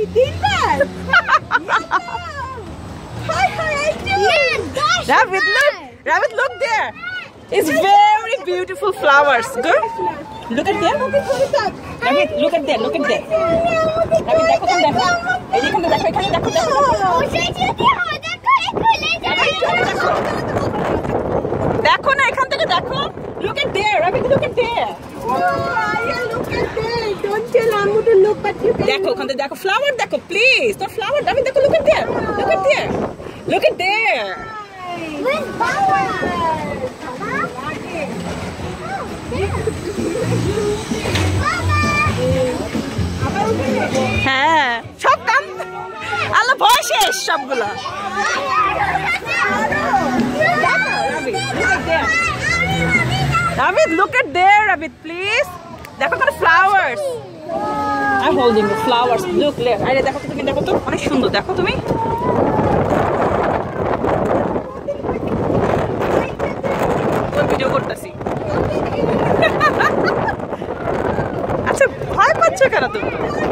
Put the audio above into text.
তিনবার Rabbit, look there. It's very beautiful flowers. Good. Look at there. Rabbit, look at there. Look at there. Rabbit, দেখো তুমি দেখো। এই যে এখানে দেখো, এখানে দেখো, দেখো। দেখো না এখান থেকে দেখো। Look at there. Rabbit, look at there. Look at there. Don't tell Ammu to look, but you can. দেখো ওখানে দেখো flower দেখো please. তো flower Rabbit দেখো, look at there. Look at there. Look at there. Where's Baba? হ্যাঁ সব কাম আল্লাহ ভয় শেষ সবগুলা Rabbit, look at there, Rabbit, please. দেখো কত flowers. I'm holding the flowers. Look, look. আরে দেখো তুমি দেখো তো অনেক সুন্দর দেখো তুমি ভিডিও করতেছি আচ্ছা ভয় পাচ্ছ কেন তুমি